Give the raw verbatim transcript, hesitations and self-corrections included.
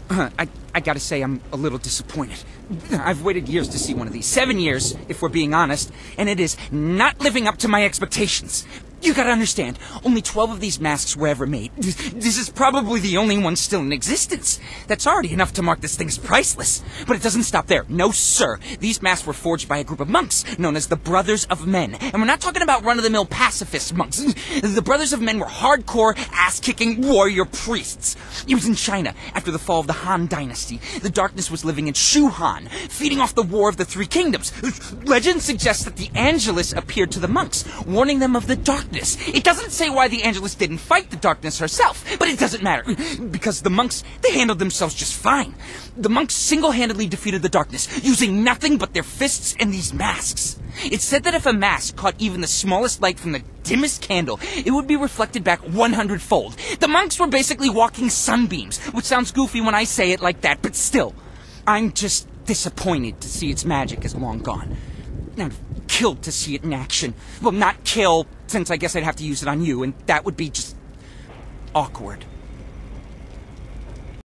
Uh, I, I gotta say, I'm a little disappointed. I've waited years to see one of these. Seven years, if we're being honest, and it is not living up to my expectations. You gotta understand, only twelve of these masks were ever made. This is probably the only one still in existence. That's already enough to mark this thing as priceless. But it doesn't stop there. No, sir. These masks were forged by a group of monks known as the Brothers of Men. And we're not talking about run-of-the-mill pacifist monks. The Brothers of Men were hardcore, ass-kicking warrior priests. It was in China, after the fall of the Han Dynasty. The darkness was living in Shuhan, feeding off the War of the Three Kingdoms. Legend suggests that the Angelus appeared to the monks, warning them of the darkness. It doesn't say why the Angelus didn't fight the darkness herself, but it doesn't matter, because the monks, they handled themselves just fine. The monks single-handedly defeated the darkness, using nothing but their fists and these masks. It's said that if a mask caught even the smallest light from the dimmest candle, it would be reflected back one hundred fold. The monks were basically walking sunbeams, which sounds goofy when I say it like that, but still, I'm just disappointed to see its magic is long gone. I'd killed to see it in action. Well, not kill, since I guess I'd have to use it on you, and that would be just awkward.